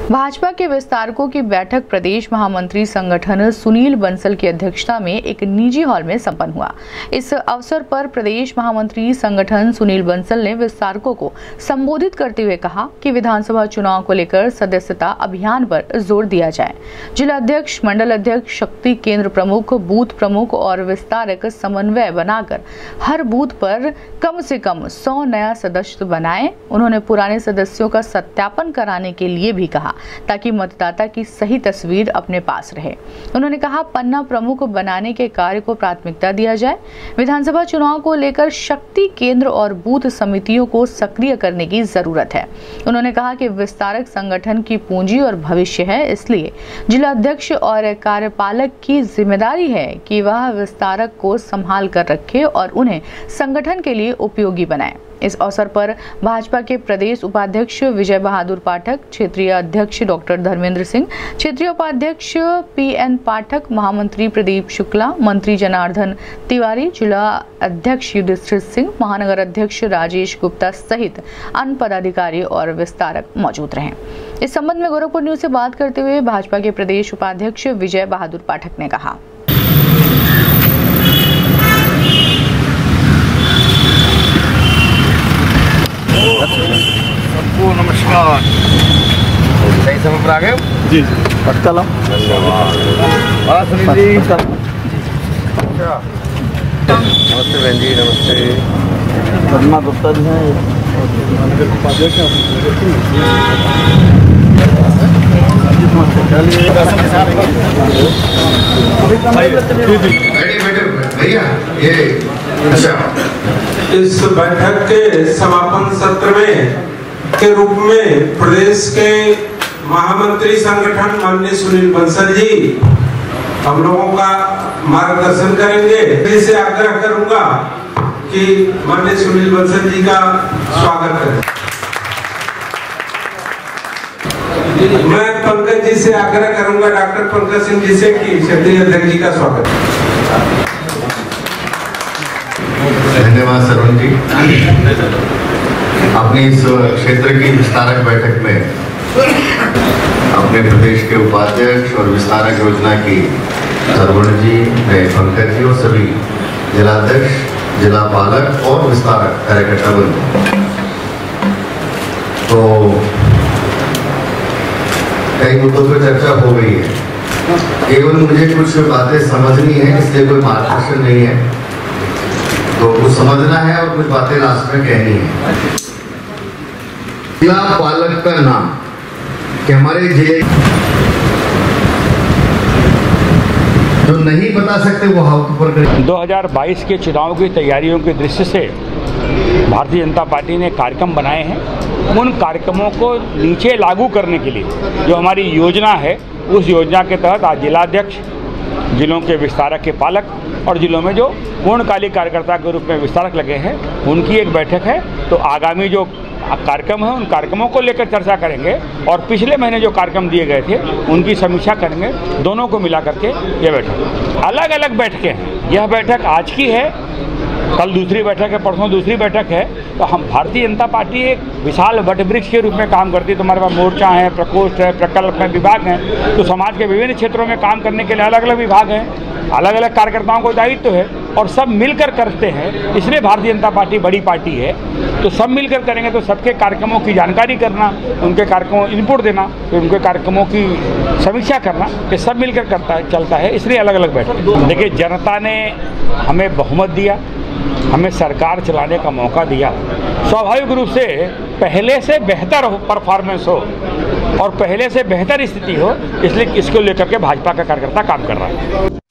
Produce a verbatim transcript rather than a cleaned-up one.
भाजपा के विस्तारकों की बैठक प्रदेश महामंत्री संगठन सुनील बंसल की अध्यक्षता में एक निजी हॉल में संपन्न हुआ। इस अवसर पर प्रदेश महामंत्री संगठन सुनील बंसल ने विस्तारकों को संबोधित करते हुए कहा कि विधानसभा चुनाव को लेकर सदस्यता अभियान पर जोर दिया जाए। जिला अध्यक्ष, मंडल अध्यक्ष, शक्ति केंद्र प्रमुख, बूथ प्रमुख और विस्तारक समन्वय बनाकर हर बूथ पर कम से कम सौ नया सदस्य बनाएं। उन्होंने पुराने सदस्यों का सत्यापन कराने के लिए भी कहा ताकि मतदाता की सही तस्वीर अपने पास रहे। उन्होंने कहा पन्ना प्रमुख बनाने के कार्य को प्राथमिकता दिया जाए। विधानसभा चुनाव को लेकर शक्ति केंद्र और बूथ समितियों को सक्रिय करने की जरूरत है। उन्होंने कहा कि विस्तारक संगठन की पूंजी और भविष्य है, इसलिए जिला अध्यक्ष और कार्यपालक की जिम्मेदारी है कि वह विस्तारक को संभाल कर रखे और उन्हें संगठन के लिए उपयोगी बनाए। इस अवसर पर भाजपा के प्रदेश उपाध्यक्ष विजय बहादुर पाठक, क्षेत्रीय अध्यक्ष डॉक्टर धर्मेंद्र सिंह, क्षेत्रीय उपाध्यक्ष पी एन पाठक, महामंत्री प्रदीप शुक्ला, मंत्री जनार्दन तिवारी, जिला अध्यक्ष युधिष्ठिर सिंह, महानगर अध्यक्ष राजेश गुप्ता सहित अन्य पदाधिकारी और विस्तारक मौजूद रहे। इस संबंध में गोरखपुर न्यूज से बात करते हुए भाजपा के प्रदेश उपाध्यक्ष विजय बहादुर पाठक ने कहा, सबको नमस्कार। सही समय पर आ गए जी जी पटका लो। हाँ सुनील जी, नमस्ते बहन जी। नमस्ते पद्मा गुप्ता जी हैं, उपाध्यक्ष भैया। ये अच्छा, इस बैठक के समापन सत्र में के रूप में प्रदेश के महामंत्री संगठन माननीय सुनील बंसल जी हम लोगों का मार्गदर्शन करेंगे। इससे आग्रह करूंगा कि माननीय सुनील बंसल जी का स्वागत करें। मैं पंकज जी से आग्रह करूंगा, डॉक्टर पंकज सिंह जी से, कि क्षेत्रीय अध्यक्ष जी का स्वागत करें। धन्यवाद सरवण जी। अपनी इस क्षेत्र की विस्तारक बैठक में अपने प्रदेश के उपाध्यक्ष और विस्तारक योजना की सरवण जी, पंकज जी और सभी जिलाध्यक्ष, जिला पालक और विस्तारक कार्यकर्ता बंधु, तो कई मुद्दों पर चर्चा हो गई है। केवल मुझे कुछ बातें समझनी है, इसलिए कोई मार्गदर्शन नहीं है, तो कुछ समझना है और कुछ बातें लास्ट में कहनी है। जिला पालक का नाम कि हमारे जिले जो नहीं बता सकते वो हाथ पर करें। दो हज़ार बाईस के चुनाव की तैयारियों के दृष्टि से भारतीय जनता पार्टी ने कार्यक्रम बनाए हैं। उन कार्यक्रमों को नीचे लागू करने के लिए जो हमारी योजना है, उस योजना के तहत आज जिलाध्यक्ष, जिलों के विस्तारक के पालक और जिलों में जो पूर्णकालिक कार्यकर्ता के रूप में विस्तारक लगे हैं, उनकी एक बैठक है। तो आगामी जो कार्यक्रम है, उन कार्यक्रमों को लेकर चर्चा करेंगे और पिछले महीने जो कार्यक्रम दिए गए थे उनकी समीक्षा करेंगे। दोनों को मिला करके ये बैठक, अलग अलग बैठकें हैं। यह बैठक आज की है, कल दूसरी बैठक है, परसों दूसरी बैठक है। तो हम भारतीय जनता पार्टी एक विशाल वटवृक्ष के रूप में काम करती है। तो हमारे पास मोर्चा है, प्रकोष्ठ है, प्रकल्प है, विभाग हैं। तो समाज के विभिन्न क्षेत्रों में काम करने के लिए अलग अलग विभाग हैं, अलग अलग कार्यकर्ताओं को दायित्व है और सब मिलकर करते हैं। इसलिए भारतीय जनता पार्टी बड़ी पार्टी है। तो सब मिलकर करेंगे तो सबके कार्यक्रमों की जानकारी करना, उनके कार्यक्रमों इनपुट देना, तो उनके कार्यक्रमों की समीक्षा करना, ये सब मिलकर करता है, चलता है। इसलिए अलग अलग बैठक। देखिए, जनता ने हमें बहुमत दिया, हमें सरकार चलाने का मौका दिया। स्वाभाविक रूप से पहले से बेहतर हो परफॉर्मेंस हो और पहले से बेहतर स्थिति हो, इसलिए इसको लेकर के भाजपा का कार्यकर्ता काम कर रहा है।